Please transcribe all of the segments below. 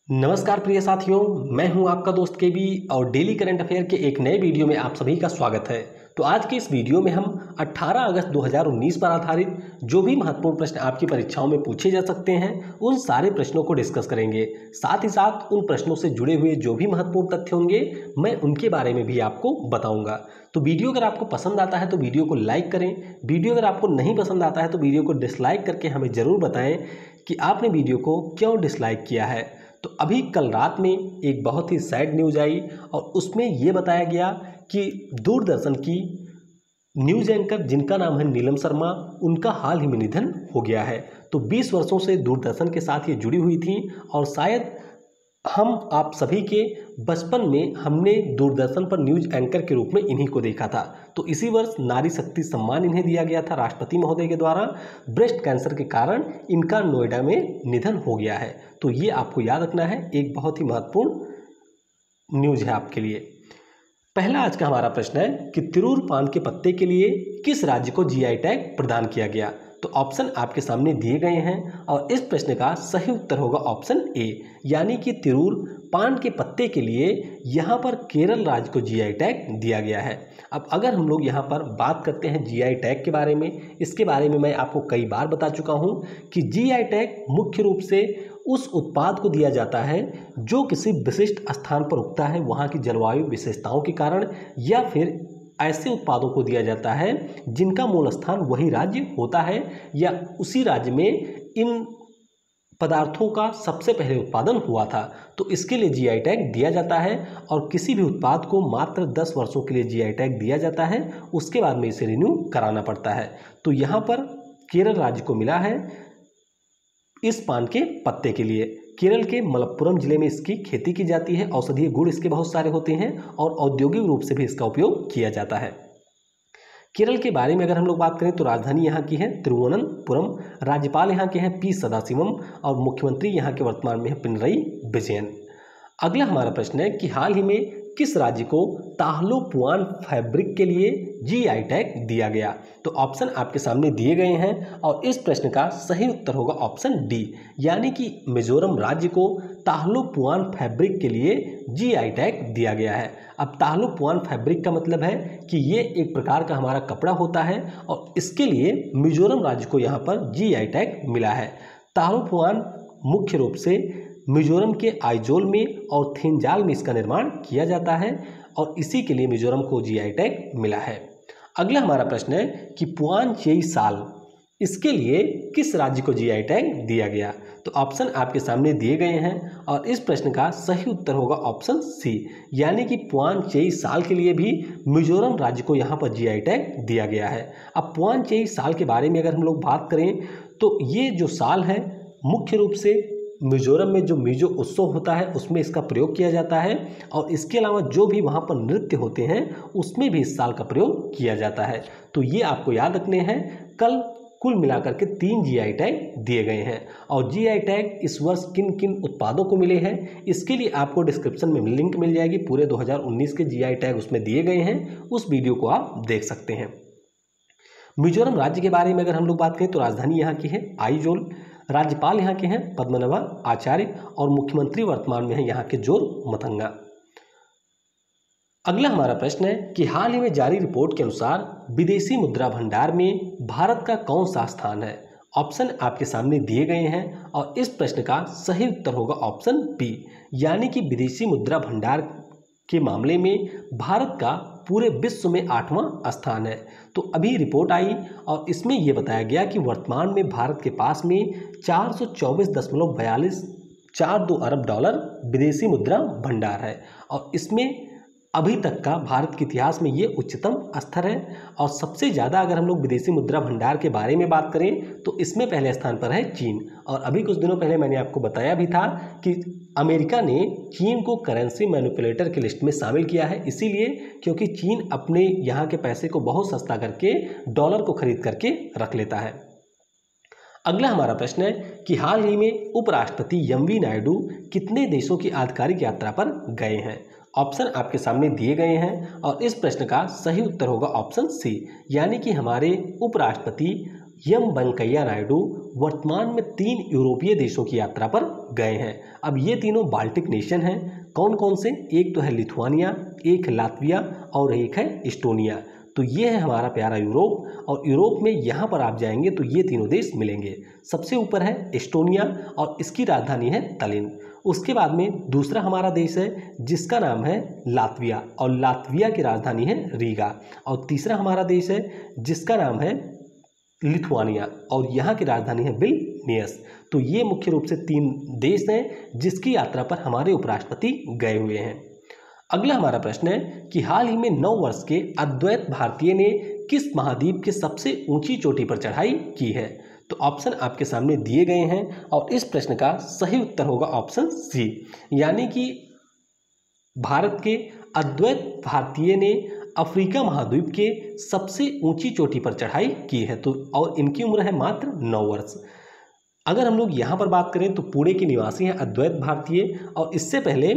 नमस्कार प्रिय साथियों, मैं हूं आपका दोस्त केबी और डेली करंट अफेयर के एक नए वीडियो में आप सभी का स्वागत है। तो आज के इस वीडियो में हम 18 अगस्त 2019 पर आधारित जो भी महत्वपूर्ण प्रश्न आपकी परीक्षाओं में पूछे जा सकते हैं उन सारे प्रश्नों को डिस्कस करेंगे। साथ ही साथ उन प्रश्नों से जुड़े हुए जो भी महत्वपूर्ण तथ्य होंगे मैं उनके बारे में भी आपको बताऊंगा। तो वीडियो अगर आपको पसंद आता है तो वीडियो को लाइक करें। वीडियो अगर आपको नहीं पसंद आता है तो वीडियो को डिसलाइक करके हमें ज़रूर बताएं कि आपने वीडियो को क्यों डिसलाइक किया है। तो अभी कल रात में एक बहुत ही सैड न्यूज़ आई और उसमें ये बताया गया कि दूरदर्शन की न्यूज़ एंकर जिनका नाम है नीलम शर्मा, उनका हाल ही में निधन हो गया है। तो 20 वर्षों से दूरदर्शन के साथ ये जुड़ी हुई थी और शायद हम आप सभी के बचपन में हमने दूरदर्शन पर न्यूज़ एंकर के रूप में इन्हीं को देखा था। तो इसी वर्ष नारी शक्ति सम्मान इन्हें दिया गया था राष्ट्रपति महोदय के द्वारा। ब्रेस्ट कैंसर के कारण इनका नोएडा में निधन हो गया है। तो ये आपको याद रखना है, एक बहुत ही महत्वपूर्ण न्यूज़ है आपके लिए। पहला आज का हमारा प्रश्न है कि तिरूर पान के पत्ते के लिए किस राज्य को जीआई टैग प्रदान किया गया। तो ऑप्शन आपके सामने दिए गए हैं और इस प्रश्न का सही उत्तर होगा ऑप्शन ए, यानी कि तिरूर पान के पत्ते के लिए यहाँ पर केरल राज्य को जीआई टैग दिया गया है। अब अगर हम लोग यहाँ पर बात करते हैं जीआई टैग के बारे में, इसके बारे में मैं आपको कई बार बता चुका हूँ कि जीआई टैग मुख्य रूप से उस उत्पाद को दिया जाता है जो किसी विशिष्ट स्थान पर उगता है वहाँ की जलवायु विशेषताओं के कारण, या फिर ऐसे उत्पादों को दिया जाता है जिनका मूल स्थान वही राज्य होता है या उसी राज्य में इन पदार्थों का सबसे पहले उत्पादन हुआ था। तो इसके लिए जीआई टैग दिया जाता है और किसी भी उत्पाद को मात्र 10 वर्षों के लिए जीआई टैग दिया जाता है, उसके बाद में इसे रिन्यू कराना पड़ता है। तो यहाँ पर केरल राज्य को मिला है इस पान के पत्ते के लिए। केरल के मलप्पुरम जिले में इसकी खेती की जाती है। औषधीय गुण इसके बहुत सारे होते हैं और औद्योगिक रूप से भी इसका उपयोग किया जाता है। केरल के बारे में अगर हम लोग बात करें तो राजधानी यहाँ की है तिरुवनंतपुरम, राज्यपाल यहाँ के हैं पी सदाशिवम और मुख्यमंत्री यहाँ के वर्तमान में है पिनरई विजयन। अगला हमारा प्रश्न है कि हाल ही में किस राज्य को ताहलोपुआन फैब्रिक के लिए जीआई टैग दिया गया। तो ऑप्शन आपके सामने दिए गए हैं और इस प्रश्न का सही उत्तर होगा ऑप्शन डी, यानी कि मिजोरम राज्य को ताहलोपुआन फैब्रिक के लिए जीआई टैग दिया गया है। अब ताहलोपुआन फैब्रिक का मतलब है कि ये एक प्रकार का हमारा कपड़ा होता है और इसके लिए मिजोरम राज्य को यहाँ पर जीआई टैग मिला है। ताहलोपुआन मुख्य रूप से मिजोरम के आइजोल में और थिंजाल में इसका निर्माण किया जाता है और इसी के लिए मिजोरम को जीआई टैग मिला है। अगला हमारा प्रश्न है कि पुआनचेई साल, इसके लिए किस राज्य को जीआई टैग दिया गया। तो ऑप्शन आपके सामने दिए गए हैं और इस प्रश्न का सही उत्तर होगा ऑप्शन सी, यानी कि पुआनचेई साल के लिए भी मिजोरम राज्य को यहाँ पर जीआई टैग दिया गया है। अब पुआनचेई साल के बारे में अगर हम लोग बात करें तो ये जो साल है मुख्य रूप से मिजोरम में जो मिजो उत्सव होता है उसमें इसका प्रयोग किया जाता है और इसके अलावा जो भी वहाँ पर नृत्य होते हैं उसमें भी इस साल का प्रयोग किया जाता है। तो ये आपको याद रखने हैं। कल कुल मिलाकर के 3 जीआई टैग दिए गए हैं और जीआई टैग इस वर्ष किन किन उत्पादों को मिले हैं इसके लिए आपको डिस्क्रिप्शन में लिंक मिल जाएगी। पूरे 2019 के जीआई टैग उसमें दिए गए हैं, उस वीडियो को आप देख सकते हैं। मिजोरम राज्य के बारे में अगर हम लोग बात करें तो राजधानी यहाँ की है आइजोल, राज्यपाल यहाँ के हैं पद्मनाभा आचार्य और मुख्यमंत्री वर्तमान में है यहाँ के जोर मतंगा। अगला हमारा प्रश्न है कि हाल ही में जारी रिपोर्ट के अनुसार विदेशी मुद्रा भंडार में भारत का कौन सा स्थान है। ऑप्शन आपके सामने दिए गए हैं और इस प्रश्न का सही उत्तर होगा ऑप्शन बी, यानी कि विदेशी मुद्रा भंडार के मामले में भारत का पूरे विश्व में 8वां स्थान है। तो अभी रिपोर्ट आई और इसमें यह बताया गया कि वर्तमान में भारत के पास में 424.42 अरब डॉलर विदेशी मुद्रा भंडार है और इसमें अभी तक का भारत के इतिहास में ये उच्चतम स्तर है। और सबसे ज़्यादा अगर हम लोग विदेशी मुद्रा भंडार के बारे में बात करें तो इसमें पहले स्थान पर है चीन। और अभी कुछ दिनों पहले मैंने आपको बताया भी था कि अमेरिका ने चीन को करेंसी मैनिपुलेटर की लिस्ट में शामिल किया है, इसीलिए क्योंकि चीन अपने यहाँ के पैसे को बहुत सस्ता करके डॉलर को खरीद करके रख लेता है। अगला हमारा प्रश्न है कि हाल ही में उपराष्ट्रपति एम.वी. नायडू कितने देशों की आधिकारिक यात्रा पर गए हैं। ऑप्शन आपके सामने दिए गए हैं और इस प्रश्न का सही उत्तर होगा ऑप्शन सी, यानी कि हमारे उपराष्ट्रपति एम वेंकैया नायडू वर्तमान में 3 यूरोपीय देशों की यात्रा पर गए हैं। अब ये तीनों बाल्टिक नेशन हैं। कौन कौन से? एक तो है लिथुआनिया, एक है लातविया और एक है इस्टोनिया। तो ये है हमारा प्यारा यूरोप, और यूरोप में यहाँ पर आप जाएंगे तो ये तीनों देश मिलेंगे। सबसे ऊपर है इस्टोनिया और इसकी राजधानी है तलिन। उसके बाद में दूसरा हमारा देश है जिसका नाम है लातविया, और लातविया की राजधानी है रीगा। और तीसरा हमारा देश है जिसका नाम है लिथुआनिया और यहाँ की राजधानी है विल्नियस। तो ये मुख्य रूप से 3 देश हैं जिसकी यात्रा पर हमारे उपराष्ट्रपति गए हुए हैं। अगला हमारा प्रश्न है कि हाल ही में 9 वर्ष के अद्वैत भारतीय ने किस महाद्वीप के सबसे ऊंची चोटी पर चढ़ाई की है? तो ऑप्शन आपके सामने दिए गए हैं और इस प्रश्न का सही उत्तर होगा ऑप्शन सी, यानी कि भारत के अद्वैत भारतीय ने अफ्रीका महाद्वीप के सबसे ऊंची चोटी पर चढ़ाई की है। तो और इनकी उम्र है मात्र 9 वर्ष। अगर हम लोग यहाँ पर बात करें तो पुणे के निवासी हैं अद्वैत भारतीय, और इससे पहले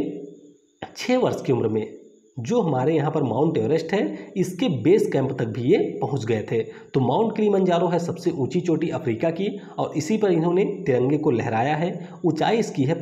6 वर्ष की उम्र में जो हमारे यहाँ पर माउंट एवरेस्ट है इसके बेस कैंप तक भी ये पहुँच गए थे। तो माउंट किलिमंजारो है सबसे ऊंची चोटी अफ्रीका की, और इसी पर इन्होंने तिरंगे को लहराया है। ऊंचाई इसकी है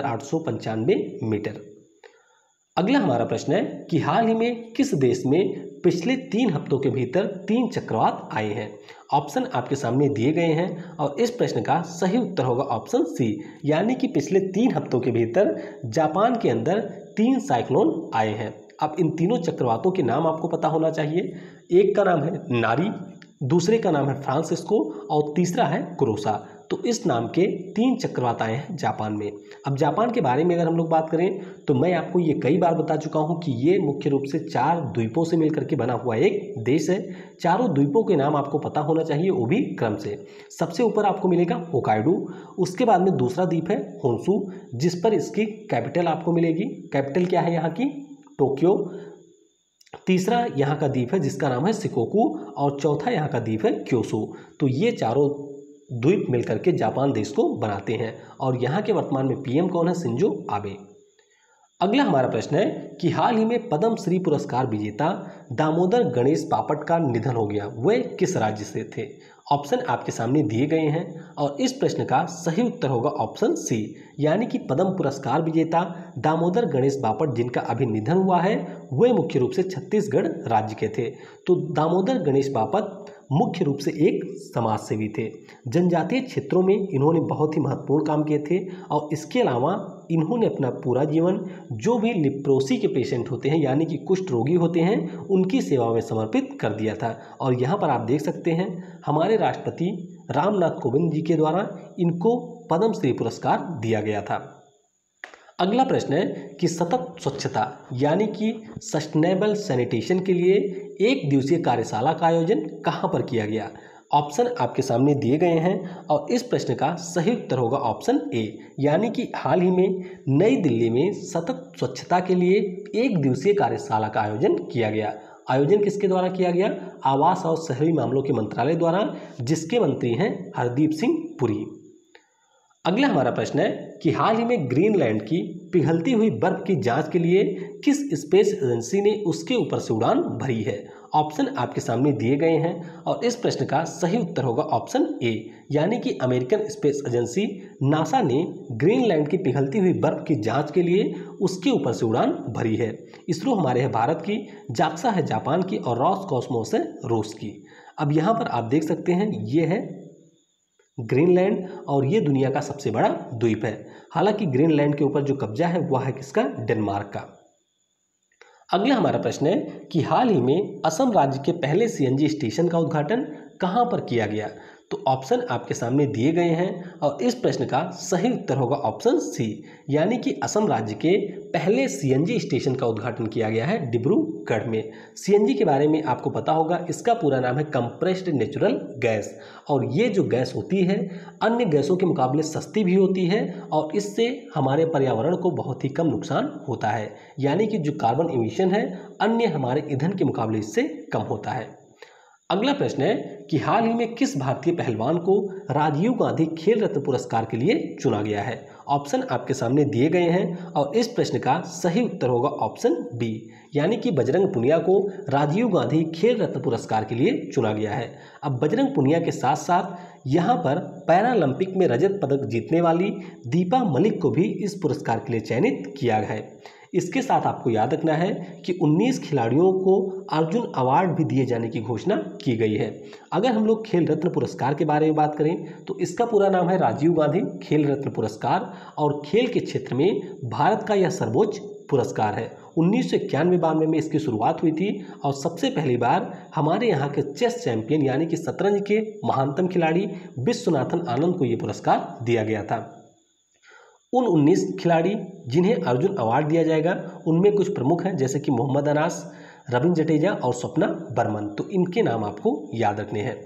5895 मीटर। अगला हमारा प्रश्न है कि हाल ही में किस देश में पिछले 3 हफ्तों के भीतर 3 चक्रवात आए हैं? ऑप्शन आपके सामने दिए गए हैं और इस प्रश्न का सही उत्तर होगा ऑप्शन सी, यानी कि पिछले 3 हफ्तों के भीतर जापान के अंदर 3 साइक्लोन आए हैं। अब इन तीनों चक्रवातों के नाम आपको पता होना चाहिए। एक का नाम है नारी, दूसरे का नाम है फ्रांसिस्को और तीसरा है कुरोसा। तो इस नाम के 3 चक्रवात आए हैं जापान में। अब जापान के बारे में अगर हम लोग बात करें तो मैं आपको ये कई बार बता चुका हूँ कि ये मुख्य रूप से 4 द्वीपों से मिलकर के बना हुआ एक देश है। चारों द्वीपों के नाम आपको पता होना चाहिए, वो भी क्रम से। सबसे ऊपर आपको मिलेगा होकाइडो, उसके बाद में दूसरा द्वीप है होन्शु जिस पर इसकी कैपिटल आपको मिलेगी। कैपिटल क्या है यहाँ की? टोक्यो। तीसरा यहाँ का द्वीप है जिसका नाम है शिकोकू, और चौथा यहाँ का द्वीप है क्योसो। तो ये चारों द्वीप मिलकर के जापान देश को बनाते हैं, और यहाँ के वर्तमान में पीएम कौन है? Shinzo Abe. अगला हमारा प्रश्न है कि हाल ही में पद्म श्री पुरस्कार विजेता दामोदर गणेश बापट का निधन हो गया, वे किस राज्य से थे? ऑप्शन आपके सामने दिए गए हैं और इस प्रश्न का सही उत्तर होगा ऑप्शन सी, यानी कि पद्म पुरस्कार विजेता दामोदर गणेश बापट जिनका अभी निधन हुआ है वे मुख्य रूप से छत्तीसगढ़ राज्य के थे। तो दामोदर गणेश बापट मुख्य रूप से एक समाज सेवी थे। जनजातीय क्षेत्रों में इन्होंने बहुत ही महत्वपूर्ण काम किए थे, और इसके अलावा इन्होंने अपना पूरा जीवन जो भी लिप्रोसी के पेशेंट होते हैं यानी कि कुष्ठ रोगी होते हैं उनकी सेवा में समर्पित कर दिया था। और यहाँ पर आप देख सकते हैं हमारे राष्ट्रपति रामनाथ कोविंद जी के द्वारा इनको पद्म श्री पुरस्कार दिया गया था। अगला प्रश्न है कि सतत स्वच्छता यानी कि सस्टेनेबल सैनिटेशन के लिए 1 दिवसीय कार्यशाला का आयोजन कहाँ पर किया गया? ऑप्शन आपके सामने दिए गए हैं और इस प्रश्न का सही उत्तर होगा ऑप्शन ए, यानी कि हाल ही में नई दिल्ली में सतत स्वच्छता के लिए 1 दिवसीय कार्यशाला का आयोजन किया गया। आयोजन किसके द्वारा किया गया? आवास और शहरी मामलों के मंत्रालय द्वारा, जिसके मंत्री हैं हरदीप सिंह पुरी। अगला हमारा प्रश्न है कि हाल ही में ग्रीनलैंड की पिघलती हुई बर्फ की जांच के लिए किस स्पेस एजेंसी ने उसके ऊपर से उड़ान भरी है? ऑप्शन आपके सामने दिए गए हैं और इस प्रश्न का सही उत्तर होगा ऑप्शन ए, यानी कि अमेरिकन स्पेस एजेंसी नासा ने ग्रीनलैंड की पिघलती हुई बर्फ की जांच के लिए उसके ऊपर से उड़ान भरी है। इसरो हमारे है भारत की, जाक्सा है जापान की और रॉसकॉस्मोस है रूस की। अब यहाँ पर आप देख सकते हैं ये है ग्रीनलैंड और ये दुनिया का सबसे बड़ा द्वीप है। हालांकि ग्रीनलैंड के ऊपर जो कब्जा है वह है किसका? डेनमार्क का। अगला हमारा प्रश्न है कि हाल ही में असम राज्य के पहले सीएनजी स्टेशन का उद्घाटन कहां पर किया गया? तो ऑप्शन आपके सामने दिए गए हैं और इस प्रश्न का सही उत्तर होगा ऑप्शन सी, यानी कि असम राज्य के पहले सीएनजी स्टेशन का उद्घाटन किया गया है डिब्रूगढ़ में। सीएनजी के बारे में आपको पता होगा, इसका पूरा नाम है कंप्रेस्ड नेचुरल गैस, और ये जो गैस होती है अन्य गैसों के मुकाबले सस्ती भी होती है और इससे हमारे पर्यावरण को बहुत ही कम नुकसान होता है, यानी कि जो कार्बन एमिशन है अन्य हमारे ईंधन के मुकाबले इससे कम होता है। अगला प्रश्न है कि हाल ही में किस भारतीय पहलवान को राजीव गांधी खेल रत्न पुरस्कार के लिए चुना गया है। ऑप्शन आपके सामने दिए गए हैं और इस प्रश्न का सही उत्तर होगा ऑप्शन बी, यानी कि बजरंग पुनिया को राजीव गांधी खेल रत्न पुरस्कार के लिए चुना गया है। अब बजरंग पुनिया के साथ साथ यहाँ पर पैरालंपिक में रजत पदक जीतने वाली दीपा मलिक को भी इस पुरस्कार के लिए चयनित किया गया है। इसके साथ आपको याद रखना है कि 19 खिलाड़ियों को अर्जुन अवार्ड भी दिए जाने की घोषणा की गई है। अगर हम लोग खेल रत्न पुरस्कार के बारे में बात करें तो इसका पूरा नाम है राजीव गांधी खेल रत्न पुरस्कार और खेल के क्षेत्र में भारत का यह सर्वोच्च पुरस्कार है। 1991-92 में इसकी शुरुआत हुई थी और सबसे पहली बार हमारे यहाँ के चेस चैंपियन यानी कि शतरंज के महानतम खिलाड़ी विश्वनाथन आनंद को ये पुरस्कार दिया गया था। उन 19 खिलाड़ी जिन्हें अर्जुन अवार्ड दिया जाएगा उनमें कुछ प्रमुख हैं, जैसे कि मोहम्मद अनास, रविंद्र जडेजा और स्वप्ना बर्मन। तो इनके नाम आपको याद रखने हैं।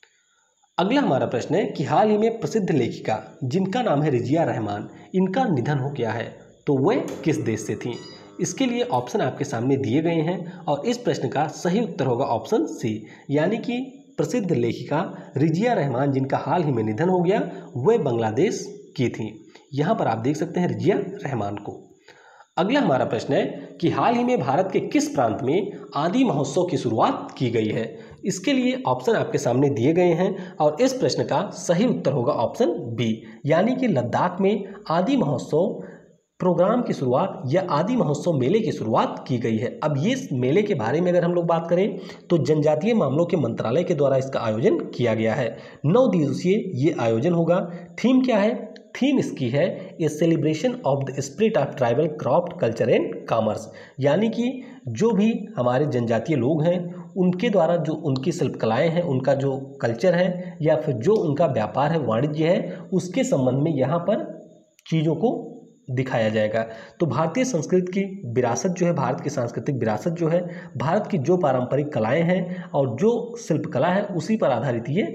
अगला हमारा प्रश्न है कि हाल ही में प्रसिद्ध लेखिका जिनका नाम है रिजिया रहमान, इनका निधन हो गया है, तो वह किस देश से थी। इसके लिए ऑप्शन आपके सामने दिए गए हैं और इस प्रश्न का सही उत्तर होगा ऑप्शन सी, यानी कि प्रसिद्ध लेखिका रिजिया रहमान जिनका हाल ही में निधन हो गया वह बांग्लादेश की थी। यहाँ पर आप देख सकते हैं रिजिया रहमान को। अगला हमारा प्रश्न है कि हाल ही में भारत के किस प्रांत में आदि महोत्सव की शुरुआत की गई है। इसके लिए ऑप्शन आपके सामने दिए गए हैं और इस प्रश्न का सही उत्तर होगा ऑप्शन बी, यानी कि लद्दाख में आदि महोत्सव प्रोग्राम की शुरुआत या आदि महोत्सव मेले की शुरुआत की गई है। अब ये मेले के बारे में अगर हम लोग बात करें तो जनजातीय मामलों के मंत्रालय के द्वारा इसका आयोजन किया गया है। 9 दिवसीय ये आयोजन होगा। थीम क्या है? थीम इसकी है a celebration of the spirit of tribal craft culture and commerce, यानी कि जो भी हमारे जनजातीय लोग हैं उनके द्वारा जो उनकी शिल्पकलाएं हैं, उनका जो कल्चर है या फिर जो उनका व्यापार है, वाणिज्य है, उसके संबंध में यहाँ पर चीज़ों को दिखाया जाएगा। तो भारतीय संस्कृति की विरासत जो है, भारत की सांस्कृतिक विरासत जो है, भारत की जो पारंपरिक कलाएं हैं और जो शिल्पकला है उसी पर आधारित ये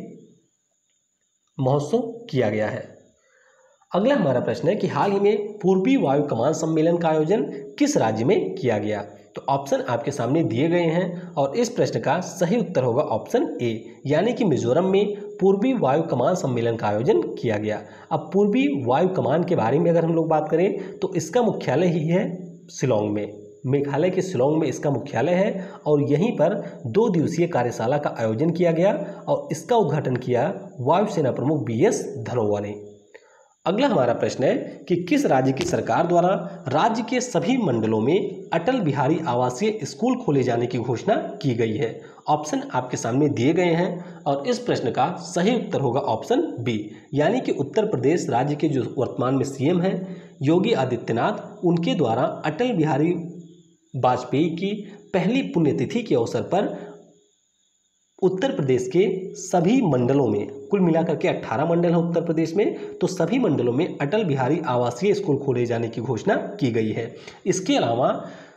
महोत्सव किया गया है। अगला हमारा प्रश्न है कि हाल ही में पूर्वी वायु कमान सम्मेलन का आयोजन किस राज्य में किया गया। तो ऑप्शन आपके सामने दिए गए हैं और इस प्रश्न का सही उत्तर होगा ऑप्शन ए, यानी कि मिजोरम में पूर्वी वायु कमान सम्मेलन का आयोजन किया गया। अब पूर्वी वायु कमान के बारे में अगर हम लोग बात करें तो इसका मुख्यालय ही है शिलोंग में, मेघालय के शिलोंग में इसका मुख्यालय है और यहीं पर 2 दिवसीय कार्यशाला का आयोजन किया गया और इसका उद्घाटन किया वायुसेना प्रमुख BS धनोआ ने। अगला हमारा प्रश्न है कि किस राज्य की सरकार द्वारा राज्य के सभी मंडलों में अटल बिहारी आवासीय स्कूल खोले जाने की घोषणा की गई है। ऑप्शन आपके सामने दिए गए हैं और इस प्रश्न का सही उत्तर होगा ऑप्शन बी, यानी कि उत्तर प्रदेश राज्य के जो वर्तमान में CM हैं योगी आदित्यनाथ, उनके द्वारा अटल बिहारी वाजपेयी की पहली पुण्यतिथि के अवसर पर उत्तर प्रदेश के सभी मंडलों में, कुल मिलाकर के 18 मंडल हैं उत्तर प्रदेश में, तो सभी मंडलों में अटल बिहारी आवासीय स्कूल खोले जाने की घोषणा की गई है। इसके अलावा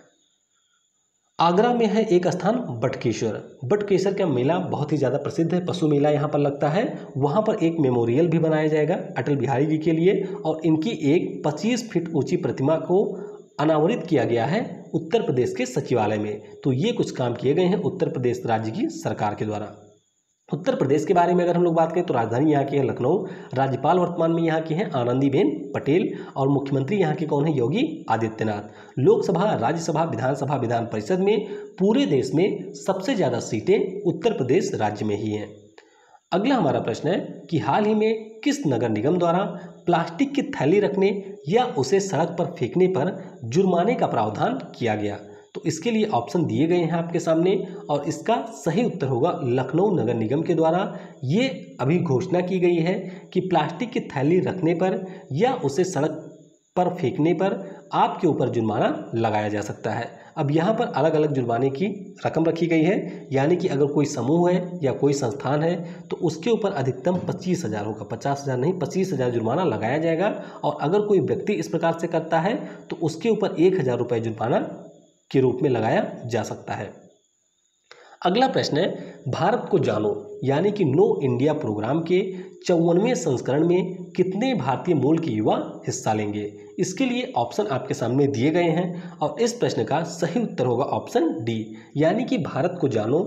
आगरा में है एक स्थान बटकेश्वर। बटकेश्वर का मेला बहुत ही ज़्यादा प्रसिद्ध है, पशु मेला यहाँ पर लगता है। वहाँ पर एक मेमोरियल भी बनाया जाएगा अटल बिहारी जी के लिए और इनकी एक 25 फीट ऊंची प्रतिमा को अनावरित किया गया है उत्तर प्रदेश के सचिवालय में। तो ये कुछ काम किए गए हैं उत्तर प्रदेश राज्य की सरकार के द्वारा। उत्तर प्रदेश के बारे में अगर हम लोग बात करें तो राजधानी यहाँ की है लखनऊ, राज्यपाल वर्तमान में यहाँ की हैं आनंदीबेन पटेल और मुख्यमंत्री यहाँ के कौन है? योगी आदित्यनाथ। लोकसभा, राज्यसभा, विधानसभा, विधान परिषद में पूरे देश में सबसे ज़्यादा सीटें उत्तर प्रदेश राज्य में ही हैं। अगला हमारा प्रश्न है कि हाल ही में किस नगर निगम द्वारा प्लास्टिक की थैली रखने या उसे सड़क पर फेंकने पर जुर्माने का प्रावधान किया गया। तो इसके लिए ऑप्शन दिए गए हैं आपके सामने और इसका सही उत्तर होगा लखनऊ नगर निगम के द्वारा ये अभी घोषणा की गई है कि प्लास्टिक की थैली रखने पर या उसे सड़क पर फेंकने पर आपके ऊपर जुर्माना लगाया जा सकता है। अब यहाँ पर अलग अलग जुर्माने की रकम रखी गई है, यानी कि अगर कोई समूह है या कोई संस्थान है तो उसके ऊपर अधिकतम 25,000 होगा, 50,000 नहीं 25,000 जुर्माना लगाया जाएगा और अगर कोई व्यक्ति इस प्रकार से करता है तो उसके ऊपर 1,000 रुपये जुर्माना के रूप में लगाया जा सकता है। अगला प्रश्न है भारत को जानो यानी कि नो इंडिया प्रोग्राम के 54वें संस्करण में कितने भारतीय मूल के युवा हिस्सा लेंगे। इसके लिए ऑप्शन आपके सामने दिए गए हैं और इस प्रश्न का सही उत्तर होगा ऑप्शन डी, यानी कि भारत को जानो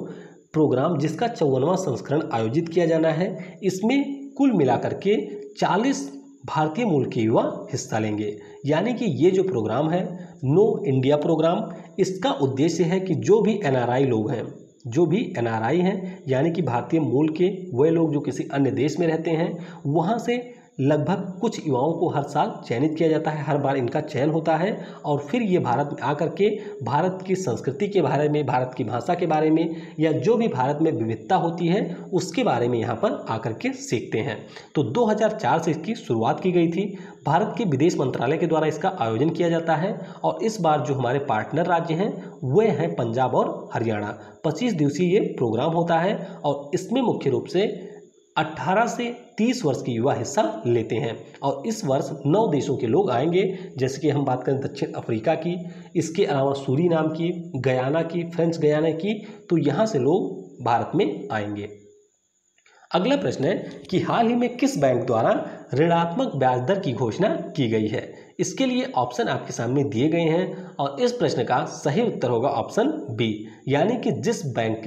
प्रोग्राम जिसका 54वां संस्करण आयोजित किया जाना है। इसमें कुल मिलाकर के 40 भारतीय मूल के युवा हिस्सा लेंगे। यानी कि ये जो प्रोग्राम है नो इंडिया प्रोग्राम, इसका उद्देश्य है कि जो भी एनआरआई लोग हैं, जो भी एनआरआई हैं यानी कि भारतीय मूल के वे लोग जो किसी अन्य देश में रहते हैं, वहाँ से लगभग कुछ युवाओं को हर साल चयनित किया जाता है। हर बार इनका चयन होता है और फिर ये भारत में आकर के भारत की संस्कृति के बारे में, भारत की भाषा के बारे में या जो भी भारत में विविधता होती है उसके बारे में यहाँ पर आकर के सीखते हैं। तो 2004 से इसकी शुरुआत की गई थी। भारत के विदेश मंत्रालय के द्वारा इसका आयोजन किया जाता है और इस बार जो हमारे पार्टनर राज्य हैं वे हैं पंजाब और हरियाणा। 25 दिवसीय ये प्रोग्राम होता है और इसमें मुख्य रूप से 18 से 30 वर्ष के युवा हिस्सा लेते हैं और इस वर्ष 9 देशों के लोग आएंगे। जैसे कि हम बात करें दक्षिण अफ्रीका की, इसके अलावा सूरीनाम की, गयाना की, फ्रेंच गयाना की, तो यहाँ से लोग भारत में आएंगे। अगला प्रश्न है कि हाल ही में किस बैंक द्वारा ऋणात्मक ब्याज दर की घोषणा की गई है। इसके लिए ऑप्शन आपके सामने दिए गए हैं और इस प्रश्न का सही उत्तर होगा ऑप्शन बी, यानी कि जिस बैंक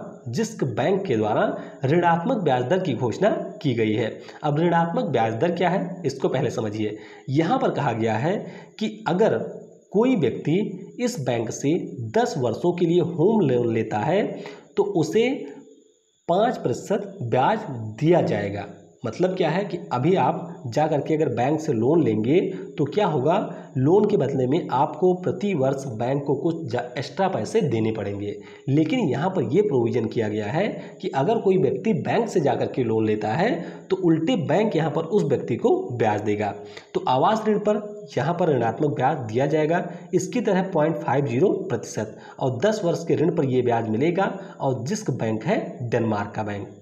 के द्वारा ऋणात्मक ब्याज दर की घोषणा की गई है। अब ऋणात्मक ब्याज दर क्या है इसको पहले समझिए। यहाँ पर कहा गया है कि अगर कोई व्यक्ति इस बैंक से 10 वर्षों के लिए होम लोन लेता है तो उसे 5% ब्याज दिया जाएगा। मतलब क्या है कि अभी आप जा करके अगर बैंक से लोन लेंगे तो क्या होगा, लोन के बदले में आपको प्रति वर्ष बैंक को कुछ एक्स्ट्रा पैसे देने पड़ेंगे। लेकिन यहाँ पर यह प्रोविज़न किया गया है कि अगर कोई व्यक्ति बैंक से जा करके लोन लेता है तो उल्टे बैंक यहाँ पर उस व्यक्ति को ब्याज देगा। तो आवास ऋण पर यहाँ पर ऋणात्मक ब्याज दिया जाएगा, इसकी तरह 0.50% और 10 वर्ष के ऋण पर यह ब्याज मिलेगा और जिसका बैंक है डेनमार्क का बैंक।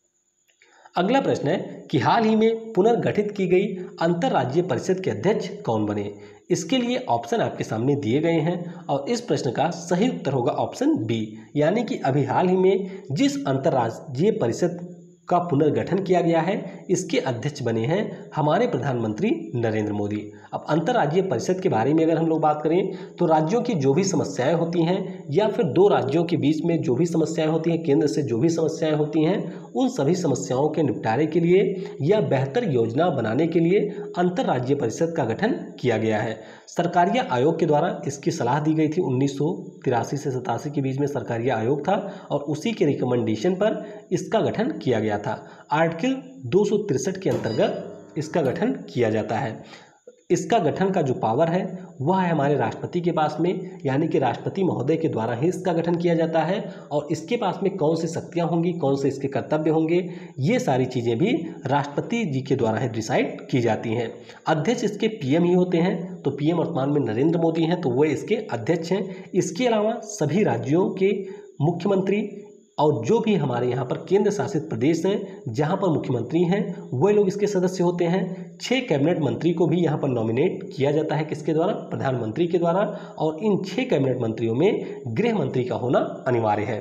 अगला प्रश्न है कि हाल ही में पुनर्गठित की गई अंतर्राज्यीय परिषद के अध्यक्ष कौन बने। इसके लिए ऑप्शन आपके सामने दिए गए हैं और इस प्रश्न का सही उत्तर होगा ऑप्शन बी, यानी कि अभी हाल ही में जिस अंतर्राज्यीय परिषद का पुनर्गठन किया गया है इसके अध्यक्ष बने हैं हमारे प्रधानमंत्री नरेंद्र मोदी। अब अंतर्राज्यीय परिषद के बारे में अगर हम लोग बात करें तो राज्यों की जो भी समस्याएं होती हैं या फिर दो राज्यों के बीच में जो भी समस्याएं होती हैं, केंद्र से जो भी समस्याएं होती हैं, उन सभी समस्याओं के निपटारे के लिए या बेहतर योजना बनाने के लिए अंतर्राज्यीय परिषद का गठन किया गया है। सरकारिया आयोग के द्वारा इसकी सलाह दी गई थी। 1983 से 87 के बीच में सरकारिया आयोग था और उसी के रिकमेंडेशन पर इसका गठन किया गया था। आर्टिकल 263 के अंतर्गत इसका गठन किया जाता है। इसका गठन का जो पावर है वह है हमारे राष्ट्रपति के पास में, यानी कि राष्ट्रपति महोदय के द्वारा ही इसका गठन किया जाता है और इसके पास में कौन सी शक्तियां होंगी, कौन से इसके कर्तव्य होंगे, ये सारी चीज़ें भी राष्ट्रपति जी के द्वारा ही डिसाइड की जाती हैं। अध्यक्ष इसके पीएम ही होते हैं, तो पीएम वर्तमान में नरेंद्र मोदी हैं, तो वो इसके अध्यक्ष हैं। इसके अलावा सभी राज्यों के मुख्यमंत्री और जो भी हमारे यहाँ पर केंद्र शासित प्रदेश हैं जहाँ पर मुख्यमंत्री हैं वह लोग इसके सदस्य होते हैं। 6 कैबिनेट मंत्री को भी यहाँ पर नॉमिनेट किया जाता है, किसके द्वारा, प्रधानमंत्री के द्वारा, और इन 6 कैबिनेट मंत्रियों में गृह मंत्री का होना अनिवार्य है।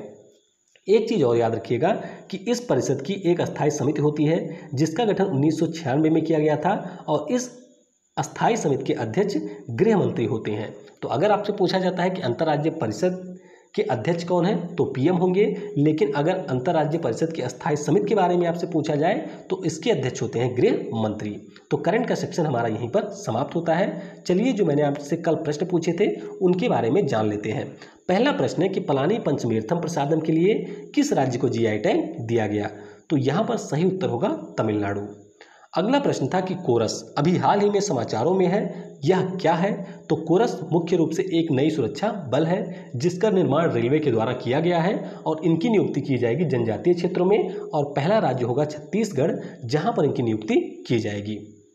एक चीज़ और याद रखिएगा कि इस परिषद की एक अस्थायी समिति होती है जिसका गठन 1996 में किया गया था और इस अस्थायी समिति के अध्यक्ष गृह मंत्री होते हैं। तो अगर आपसे पूछा जाता है कि अंतर्राज्यीय परिषद के अध्यक्ष कौन है तो पीएम होंगे, लेकिन अगर अंतर्राज्यीय परिषद की अस्थायी समिति के बारे में आपसे पूछा जाए तो इसके अध्यक्ष होते हैं गृह मंत्री। तो करंट का सेक्शन हमारा यहीं पर समाप्त होता है। चलिए जो मैंने आपसे कल प्रश्न पूछे थे उनके बारे में जान लेते हैं। पहला प्रश्न है कि पलानी पंचमेर्थम प्रसादम के लिए किस राज्य को जीआई टैग दिया गया, तो यहाँ पर सही उत्तर होगा तमिलनाडु। अगला प्रश्न था कि कोरस अभी हाल ही में समाचारों में है, यह क्या है, तो कोरस मुख्य रूप से एक नई सुरक्षा बल है जिसका निर्माण रेलवे के द्वारा किया गया है और इनकी नियुक्ति की जाएगी जनजातीय क्षेत्रों में और पहला राज्य होगा छत्तीसगढ़ जहां पर इनकी नियुक्ति की जाएगी।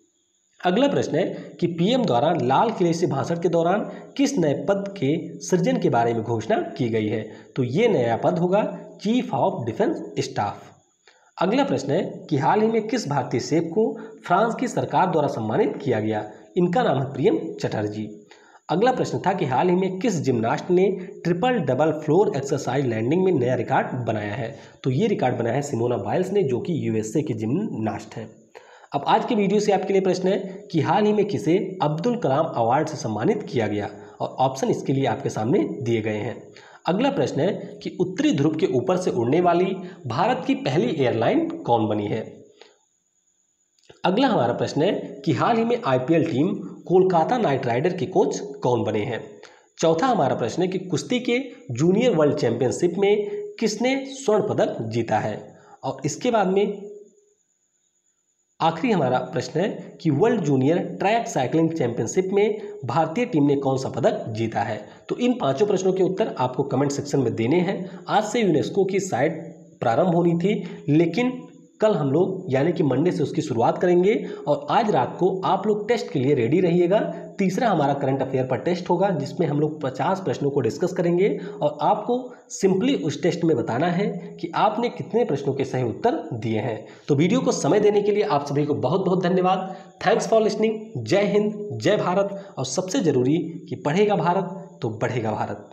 अगला प्रश्न है कि पीएम द्वारा लाल किले से भाषण के दौरान किस नए पद के सृजन के बारे में घोषणा की गई है, तो ये नया पद होगा चीफ ऑफ डिफेंस स्टाफ। अगला प्रश्न है कि हाल ही में किस भारतीय शेफ को फ्रांस की सरकार द्वारा सम्मानित किया गया, इनका नाम है प्रियम चटर्जी। अगला प्रश्न था कि हाल ही में किस जिम्नास्ट ने triple double floor exercise landing में नया रिकॉर्ड बनाया है, तो ये रिकॉर्ड बनाया है सिमोना बाइल्स ने जो कि यूएसए की जिम्नास्ट है। अब आज की वीडियो से आपके लिए प्रश्न है कि हाल ही में किसे अब्दुल कलाम अवार्ड से सम्मानित किया गया और ऑप्शन इसके लिए आपके सामने दिए गए हैं। अगला प्रश्न है कि उत्तरी ध्रुव के ऊपर से उड़ने वाली भारत की पहली एयरलाइन कौन बनी है। अगला हमारा प्रश्न है कि हाल ही में IPL team Kolkata knight rider के कोच कौन बने हैं। चौथा हमारा प्रश्न है कि कुश्ती के जूनियर वर्ल्ड चैंपियनशिप में किसने स्वर्ण पदक जीता है। और इसके बाद में आखिरी हमारा प्रश्न है कि world junior track cycling championship में भारतीय टीम ने कौन सा पदक जीता है। तो इन पांचों प्रश्नों के उत्तर आपको कमेंट सेक्शन में देने हैं। आज से यूनेस्को की साइट प्रारंभ होनी थी, लेकिन कल हम लोग यानी कि मंडे से उसकी शुरुआत करेंगे और आज रात को आप लोग टेस्ट के लिए रेडी रहिएगा। तीसरा हमारा करंट अफेयर पर टेस्ट होगा जिसमें हम लोग 50 प्रश्नों को डिस्कस करेंगे और आपको सिंपली उस टेस्ट में बताना है कि आपने कितने प्रश्नों के सही उत्तर दिए हैं। तो वीडियो को समय देने के लिए आप सभी को बहुत बहुत धन्यवाद। Thanks for listening. जय हिंद, जय भारत और सबसे जरूरी कि पढ़ेगा भारत तो बढ़ेगा भारत।